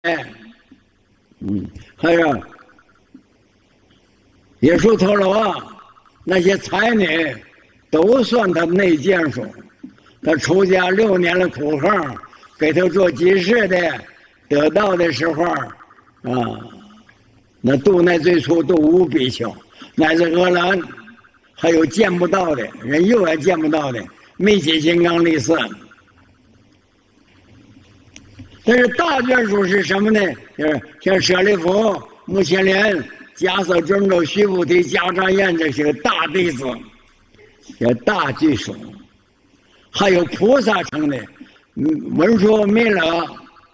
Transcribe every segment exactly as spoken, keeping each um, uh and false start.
嗯，还有也说透了啊，那些才女都算他内眷属。他出家六年的苦行，给他做居士的，得到的时候啊，那度那最初都无比丘，乃至俄兰，还有见不到的人，又也见不到的密集金刚力士。但是大眷属是什么呢？就是像舍利弗、目犍连、迦叶尊者、须菩提、迦旃延这些个大弟子，叫大眷属。还有菩萨称的文殊、弥勒，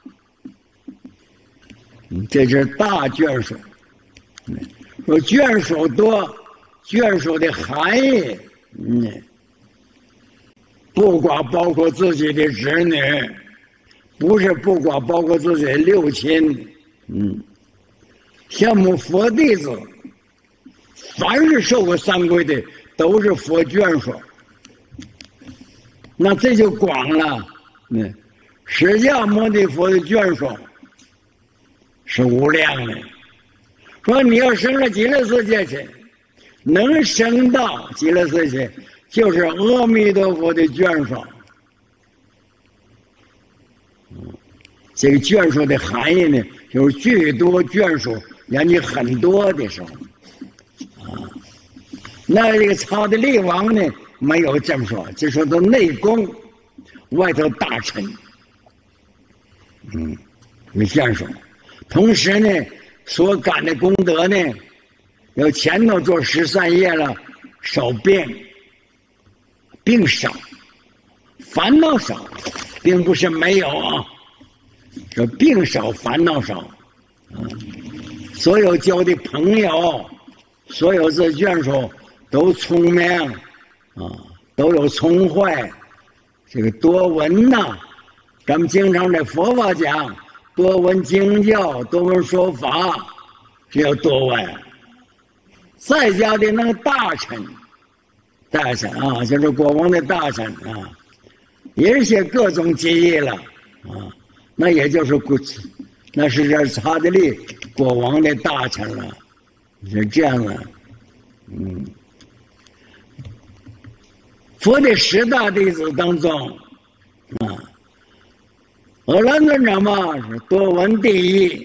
这是大眷属。说眷属多，眷属的含义，嗯，不光包括自己的子女，不是不光包括自己的六亲，嗯，像我们佛弟子，凡是受过三皈的，都是佛眷属。那这就广了，嗯，释迦牟尼佛的眷属是无量的。说你要升了极乐世界去，能升到极乐世界，就是阿弥陀佛的眷属。这个眷属的含义呢，就是巨多眷属，让你很多的时候，啊，那这个曹的力王呢？没有这么说，就说到内宫，外头大臣，嗯，有眷属。同时呢，所干的功德呢，有前头做十三业了，少病，病少，烦恼少，并不是没有啊，说病少，烦恼少，啊，所有交的朋友，所有这眷属都聪明。啊，都有聪慧，这个多闻呐，咱们经常在佛法讲，多闻经教，多闻说法，这叫多闻。再加的那个大臣，大臣啊，就是国王的大臣啊，也是些各种技艺了啊，那也就是国，那是这查德利国王的大臣了，是这样的，嗯。佛的十大弟子当中，啊，阿难尊者嘛是多闻第一，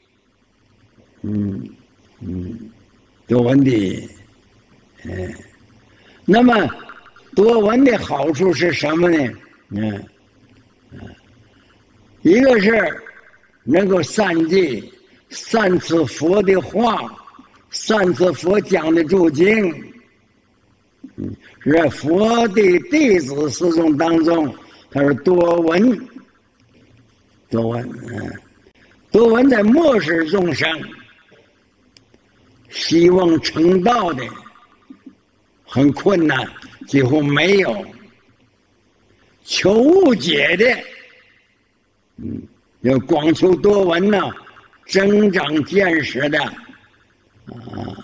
嗯嗯，多闻第一，哎，那么多闻的好处是什么呢？嗯，一个是能够散记、散持佛的话，散持佛讲的诸经。嗯，是佛的弟子四众当中，他是多闻，多闻，嗯，多闻在末世众生希望成道的很困难，几乎没有。求误解的，嗯，要广求多闻呢，增长见识的，啊。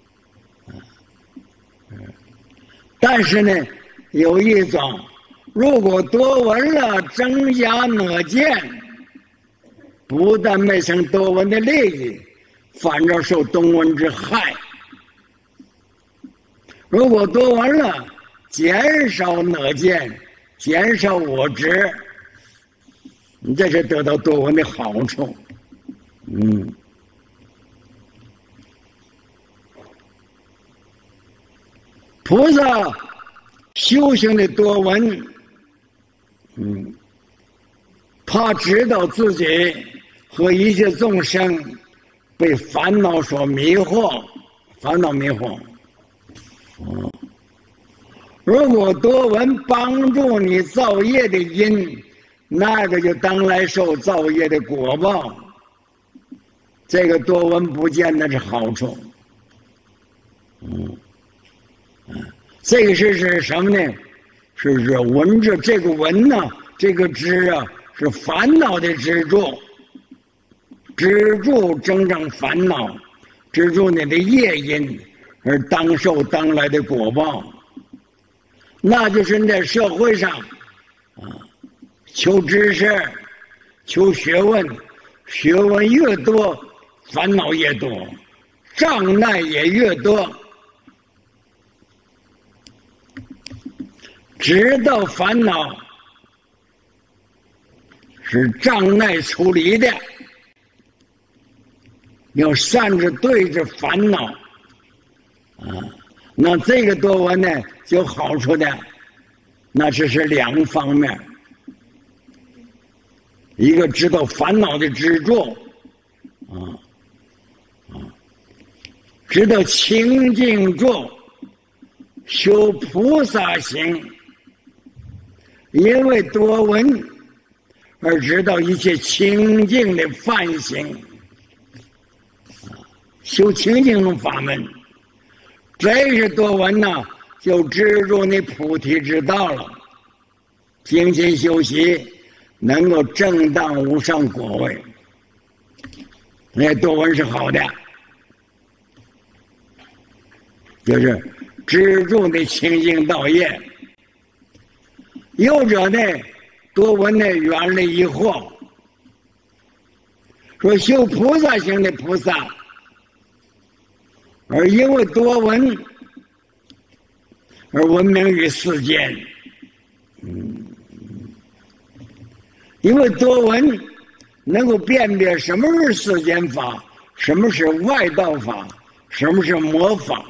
但是呢，有一种，如果多闻了增加哪见，不但没成多闻的利益，反而受多闻之害。如果多闻了，减少哪见，减少我执，你这是得到多闻的好处。嗯。菩萨修行的多闻，嗯，他知道自己和一切众生被烦恼所迷惑，烦恼迷惑。嗯，如果多闻帮助你造业的因，那个就当来受造业的果报。这个多闻不见得是好处。嗯。这个是是什么呢？是是闻着这个闻呢，这个知啊，是烦恼的支柱，支柱增长烦恼，支柱你的业因，而当受当来的果报。那就是你在社会上啊，求知识、求学问， 学问越多，烦恼越多，障碍也越多。知道烦恼是障碍处理的，要善着对着烦恼啊，那这个多闻呢有好处的，那只是两方面，一个知道烦恼的支柱啊啊，知道清净住，修菩萨行。因为多闻而知道一切清净的梵行，修清净的法门，这是多闻呐，就知入你菩提之道了。精勤修习，能够正当无上果位，那多闻是好的，就是知入的清净道业。有者呢，多闻呢，远离疑惑，说修菩萨行的菩萨，而因为多闻而闻名于世间。嗯，因为多闻能够辨别什么是世间法，什么是外道法，什么是魔法。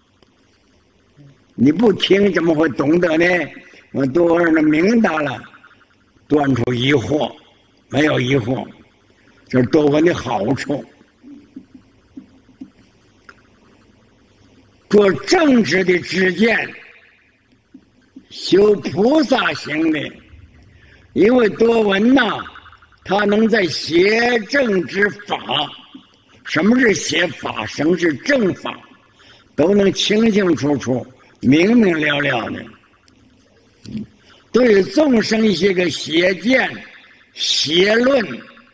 你不听怎么会懂得呢？我多闻的明达了，断除疑惑，没有疑惑，这是多闻的好处。做正直的知见，修菩萨行的，因为多闻呐，他能在邪正之法，什么是邪法，什么是正法，都能清清楚楚、明明了了的。对众生一些个邪见、邪论，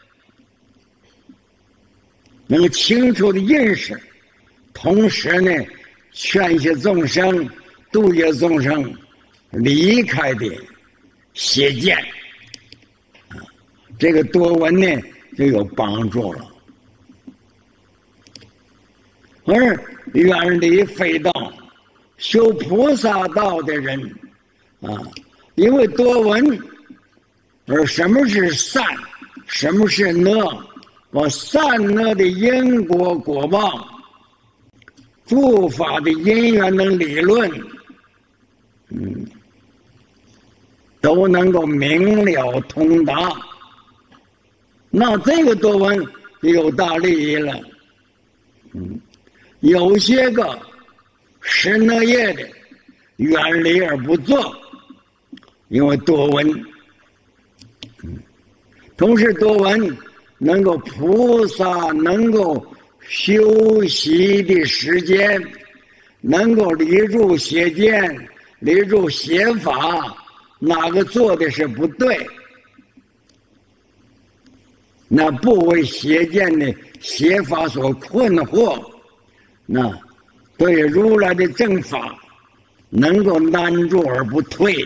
能够清楚的认识，同时呢，劝一些众生、度一些众生离开的邪见，这个多闻呢就有帮助了。而远离非道、修菩萨道的人啊，因为多闻而什么是善，什么是恶，把善恶的因果果报、诸法的因缘的理论，嗯，都能够明了通达。那这个多闻有大利益了。嗯，有些个十恶业的远离而不做，因为多闻。同时多闻能够菩萨能够修习的时间，能够离住邪见，离住邪法，哪个做的是不对，那不为邪见的邪法所困惑，那对如来的正法能够难住而不退。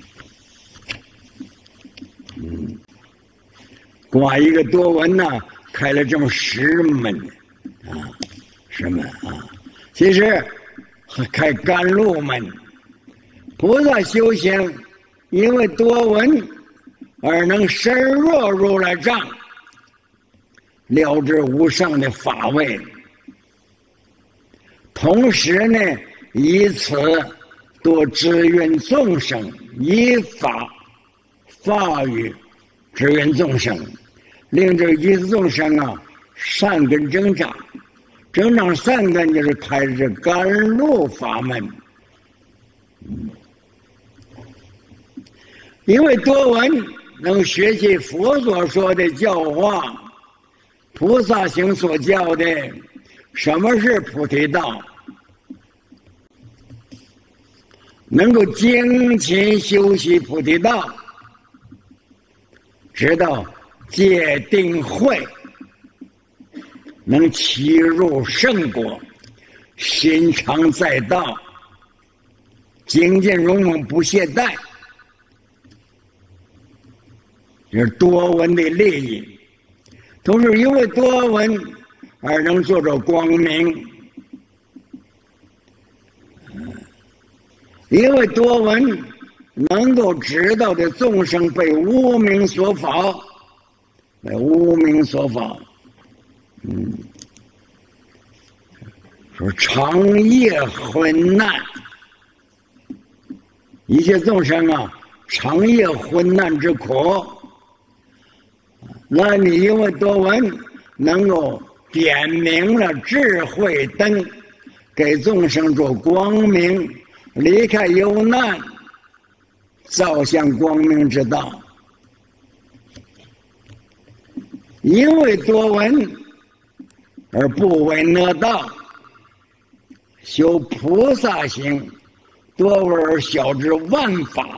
嗯，挂一个多闻呐、啊，开了这么十门啊，十门啊，其实还开甘露门。菩萨修行，因为多闻而能深入如来藏，了知无上的法位。同时呢，以此多支援众生，以法法语支援众生，令这一切众生啊善根增长，增长善根就是开这甘露法门。嗯，因为多闻能学习佛所说的教化，菩萨行所教的什么是菩提道，能够精勤修习菩提道，知道戒定慧，能契入圣果，心常在道，精进勇猛不懈怠，这是多闻的利益。 都是因为多闻而能做着光明，因为多闻能够知道的众生被无明所法，被无明所法。嗯，说长夜昏难，一切众生啊，长夜昏难之苦。那你因为多闻能够点明了智慧灯，给众生做光明，离开忧难，照向光明之道。因为多闻而不为恶道，修菩萨行，多闻而晓知万法。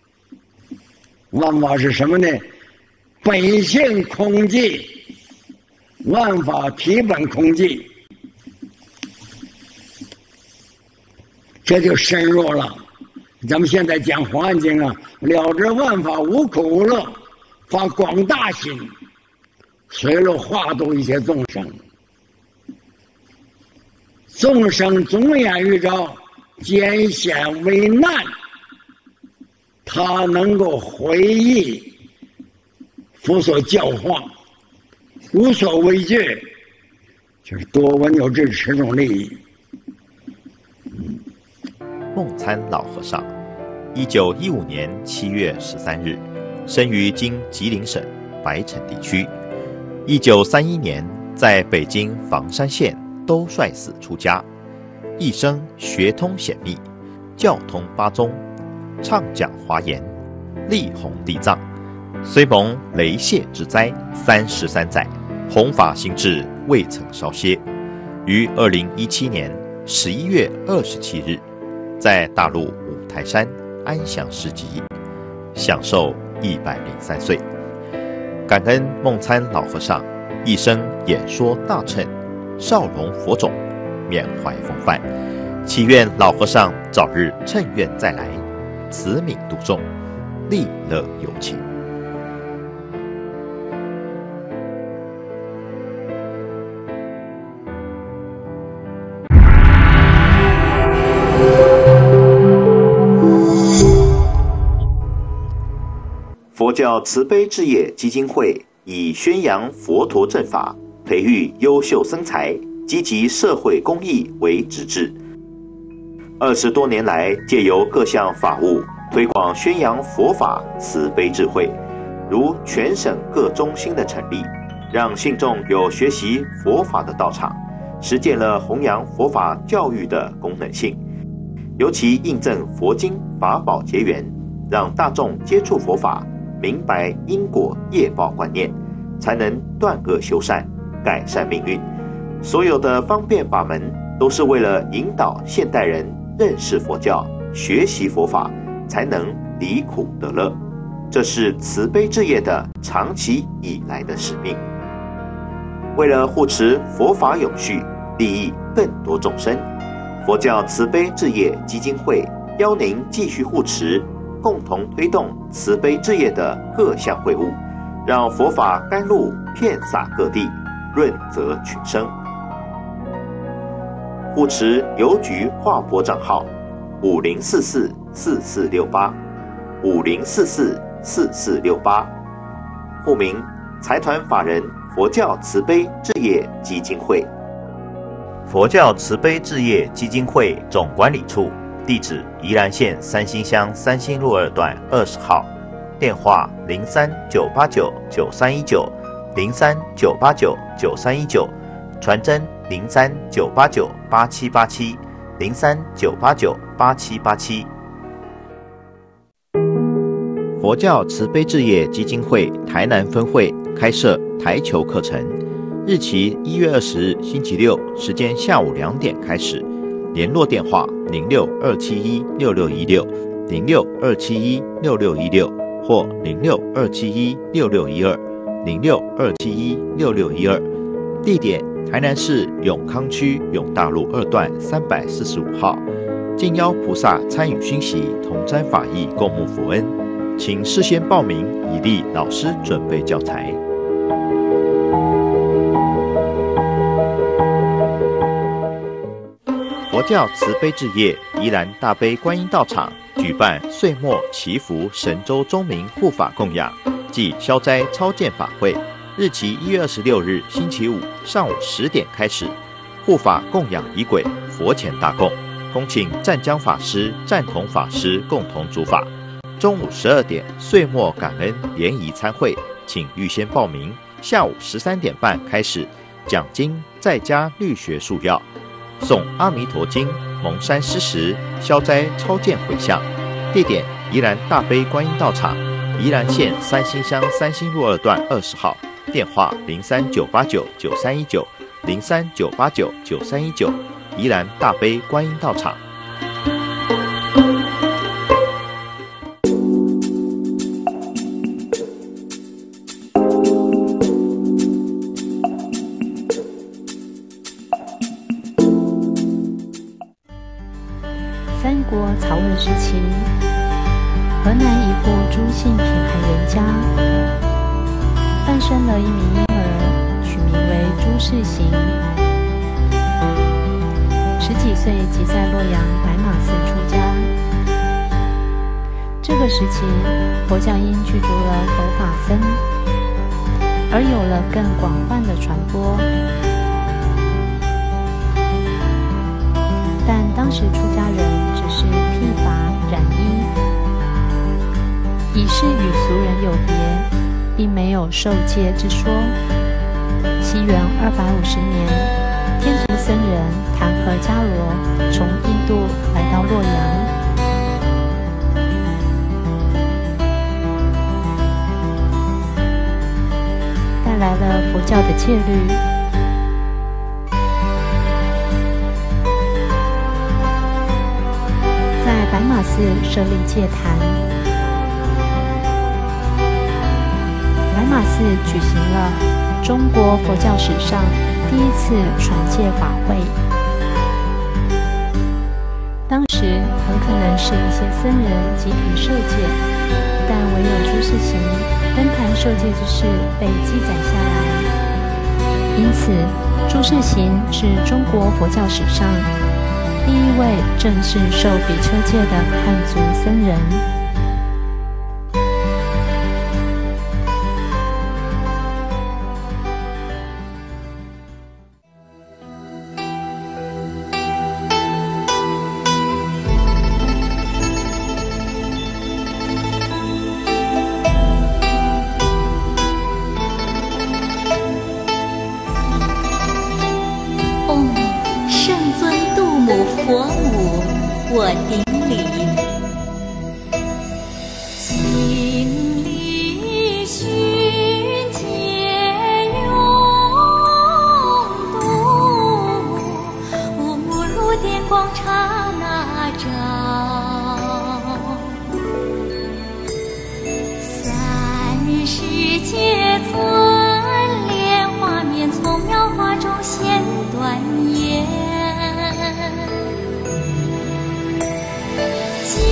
万法是什么呢？本性空寂，万法体本空寂，这就深入了。咱们现在讲《华严经》啊，了知万法无苦无乐，发广大心，随了化度一切众生。众生总眼遇着艰险危难，他能够回忆佛所教化，无所畏惧，就是多闻有这十种利益。 梦参老和尚，一九一五年七月十三日，生于今吉林省白城地区。一九三一年，在北京房山县兜率寺出家，一生学通显密，教通八宗，畅讲华严，力弘地藏。虽蒙雷泄之灾三十三载，弘法心志未曾稍歇。于二零一七年十一月二十七日，在大陆五台山安详示寂，享寿一百零三岁。感恩梦参老和尚一生演说大乘，少容佛种，缅怀风范，祈愿老和尚早日乘愿再来，慈悯度众，利乐有情。佛教慈悲置业基金会以宣扬佛陀正法、培育优秀僧才、积极社会公益为职志。二十多年来，借由各项法务推广宣扬佛法慈悲智慧，如全省各中心的成立，让信众有学习佛法的道场，实践了弘扬佛法教育的功能性。尤其印证佛经法宝结缘，让大众接触佛法，明白因果业报观念，才能断恶修善，改善命运。所有的方便法门，都是为了引导现代人认识佛教，学习佛法，才能离苦得乐。这是慈悲置业的长期以来的使命。为了护持佛法永续，利益更多众生，佛教慈悲置业基金会邀您继续护持，共同推动慈悲置业的各项会务，让佛法甘露遍洒各地，润泽群生。护持邮局划拨账号五零四四四四六八五零四四四四六八，户名财团法人佛教慈悲置业基金会。佛教慈悲置业基金会总管理处，地址宜兰县三星乡三星路二段二十号，电话零三九八九九三一九零三九八九九三一九，传真零三九八九八七八七零三九八九八七八七。佛教慈悲置业基金会台南分会开设台球课程，日期一月二十日星期六，时间下午两点开始。联络电话零六二七一六六一六零六二七一六六一六或零六二七一六六一二零六二七一六六一二。地点台南市永康区永大路二段三百四十五号。敬邀菩萨参与熏习，同沾法益，共沐佛恩。请事先报名，以利老师准备教材。 佛教慈悲置业宜兰大悲观音道场举办岁末祈福神州钟明护法供养暨消灾超荐法会，日期一月二十六日星期五上午十点开始，护法供养仪轨，佛前大供，恭请湛江法师、湛同法师共同主法。中午十二点岁末感恩联谊参会，请预先报名。下午十三点半开始，讲经在家律学束要，诵阿弥陀经、蒙山施食、消灾超荐回向。地点：宜兰大悲观音道场，宜兰县三星乡三星路二段二十号。电话：零三九八九九三一九零三九八九九三一九。宜兰大悲观音道场。 三国曹魏时期，河南一户朱姓贫寒人家，诞生了一名婴儿，取名为朱世行。十几岁即在洛阳白马寺出家。这个时期，佛教因具足了佛法僧，而有了更广泛的传播。但当时出家人只是剃发染衣，已是与俗人有别，并没有受戒之说。西元二百五十年，天竺僧人檀和伽罗从印度来到洛阳，带来了佛教的戒律。白马寺设立戒坛，白马寺举行了中国佛教史上第一次传戒法会。当时很可能是一些僧人集体受戒，但唯有朱世行登坛受戒之事被记载下来，因此朱世行是中国佛教史上第一位正式受比丘戒的汉族僧人。 佛母，我顶礼。清理须结涌度，无母如电光刹那照。三世界钻莲画面，从描画中现端严。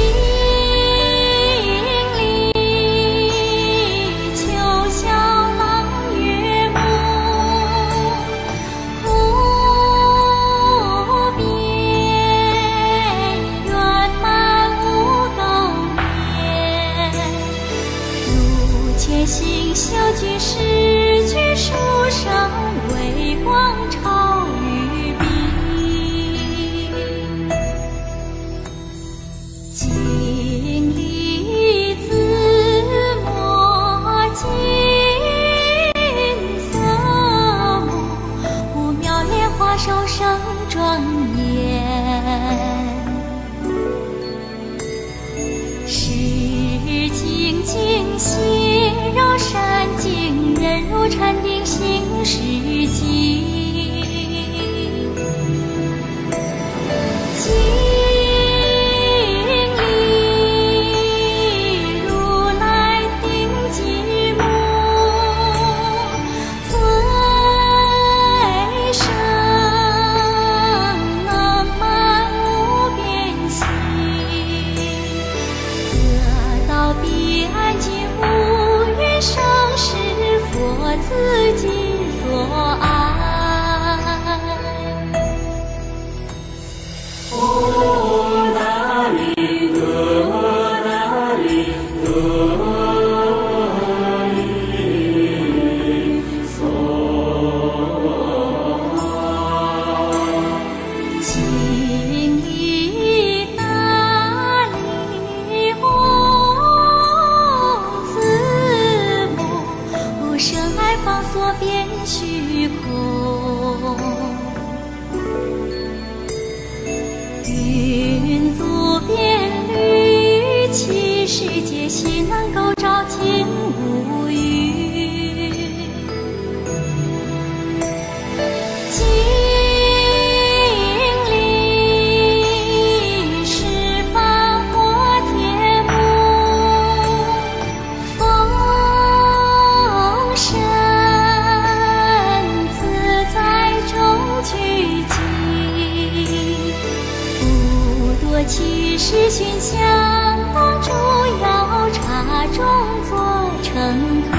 其世界西南构照尽无余，经历十方火天幕，风神自在中聚集，不多其事寻香当主要茶中作盛康，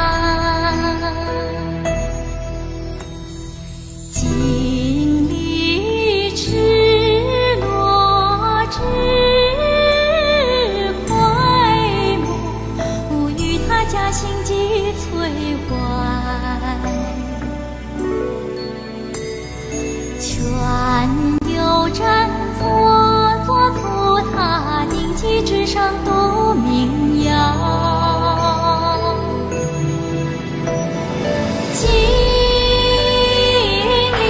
经历至落至快木，与他家兴济摧坏，全有战作作出他定基之上度名谣，经历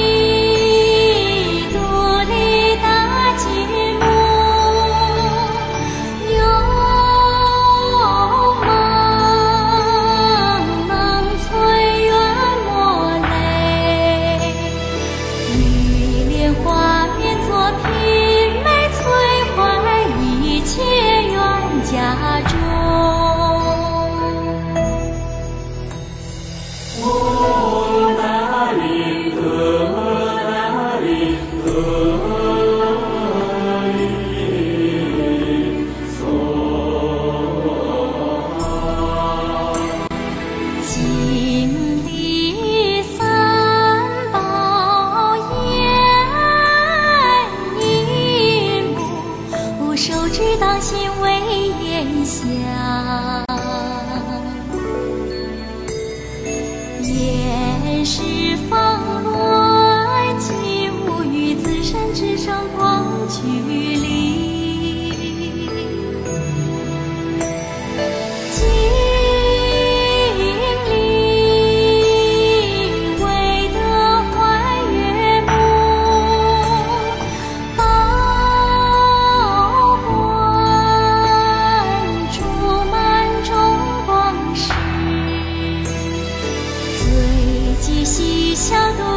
独立大节目，有梦能催远莫泪，玉莲花面作品美摧坏一切冤家中。经历三宝烟一幕，手指当心为烟香，烟是放乱起无于自身之上光距离，经历为得还月幕，宝冠注满中光时，随即喜笑度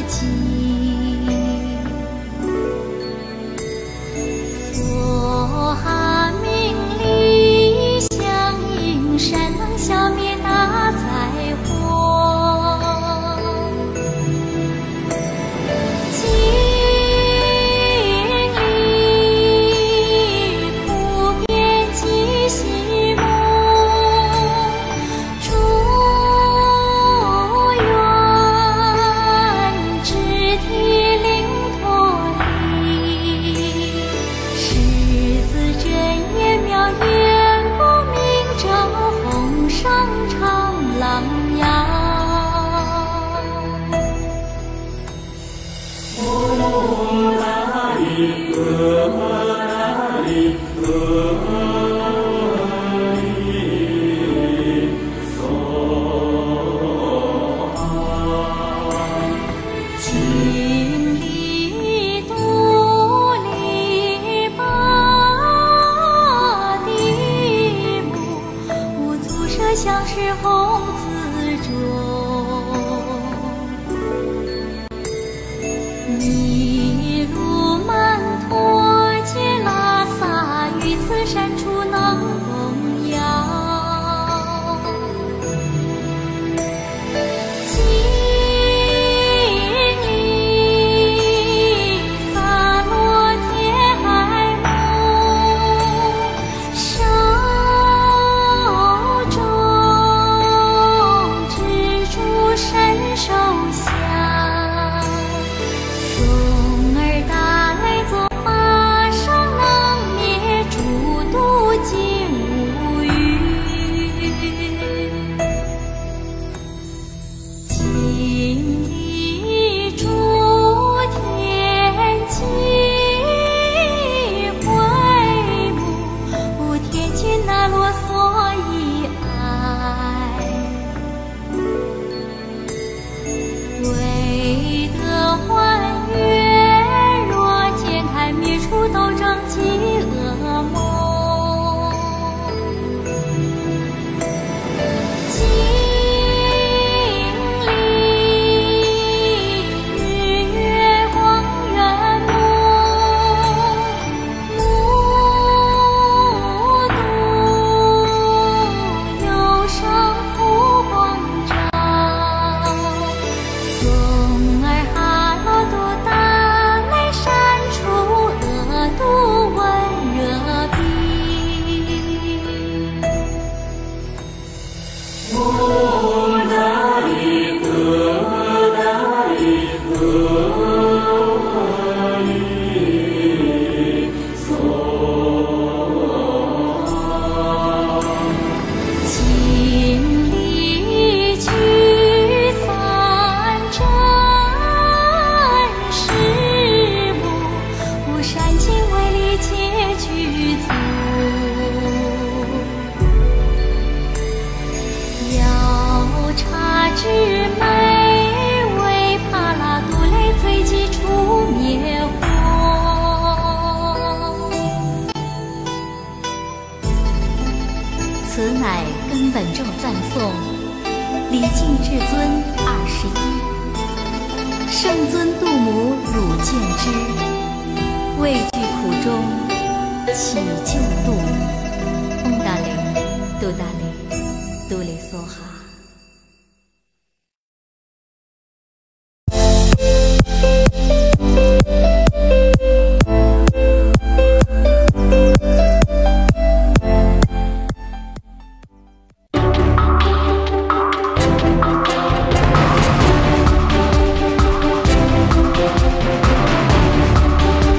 己。佛哈命里响应善能消灭大灾祸。经历普遍即息梦，祝愿肢体灵脱离，十字真言妙言光明正弘上长朗扬。经历独立八地母，无足舍相是红字中。尼鲁曼陀揭拉萨于此山处能供养。经历萨罗天海梦，手中蜘蛛伸手相，松儿达来做法上能灭诸毒尽无余。经历诸天际会幕，天津那罗所以爱，为得还原，若见开灭除斗争及恶梦。经历日月光圆梦，目睹忧伤普光照，松儿哈罗度达来删除恶毒温热病。经历聚散真实母，无善情为力皆具足。要察之美，为帕拉杜雷罪己除灭祸。 此乃根本咒赞颂，礼敬至尊二十一。圣尊度母汝见之，畏惧苦中，祈救度母。